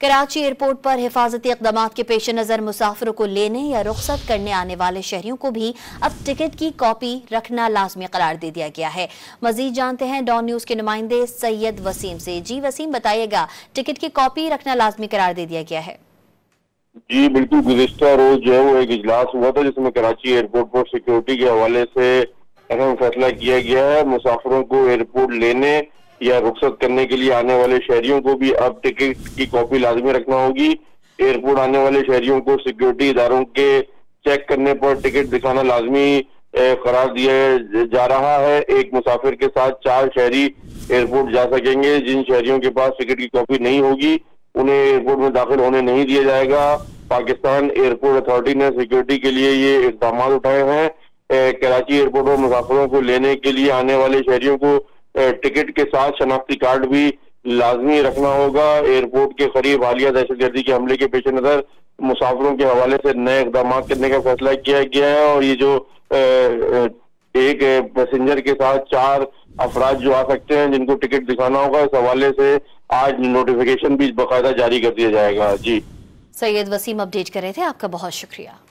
Karachi airport पर हिफाजती इक़दाम के पेश नज़र मुसाफिरों को लेने या रुख्सत करने आने वाले शहरियों को भी अब टिकट की कॉपी रखना लाजमी करार दे दिया गया है। मजीद जानते हैं डॉन न्यूज़ के नुमाइंदे सैयद वसीम से। जी वसीम, बताइएगा, टिकट की कॉपी रखना लाजमी करार दे दिया गया है। जी बिल्कुल, गुज़िश्ता रोज जो है वो एक इजलास हुआ था जिसमें कराची एयरपोर्ट पर सिक्योरिटी के हवाले से अहम फैसला किया गया है। मुसाफिरों को एयरपोर्ट लेने या रुख्सत करने के लिए आने वाले शहरियों को भी अब टिकट की कॉपी लाजमी रखना होगी। एयरपोर्ट आने वाले शहरियों को सिक्योरिटी इदारों के चेक करने पर टिकट दिखाना लाजमी करार दिया जा रहा है। एक मुसाफिर के साथ 4 शहरी एयरपोर्ट जा सकेंगे। जिन शहरियों के पास टिकट की कॉपी नहीं होगी उन्हें एयरपोर्ट में दाखिल होने नहीं दिया जाएगा। पाकिस्तान एयरपोर्ट अथॉरिटी ने सिक्योरिटी के लिए ये इक़दाम उठाए हैं। कराची एयरपोर्ट पर मुसाफिरों को लेने के लिए आने वाले शहरियों को टिकट के साथ शनाख्ती कार्ड भी लाजमी रखना होगा। एयरपोर्ट के करीब हालिया दहशतगर्दी के हमले के पेश नजर मुसाफिरों के हवाले से नए इक़दाम करने का फैसला किया गया है और ये जो एक पैसेंजर के साथ 4 अफराद जो आ सकते हैं जिनको टिकट दिखाना होगा, इस हवाले से आज नोटिफिकेशन भी बाकायदा जारी कर दिया जाएगा। जी सैयद वसीम अपडेट कर रहे थे, आपका बहुत शुक्रिया।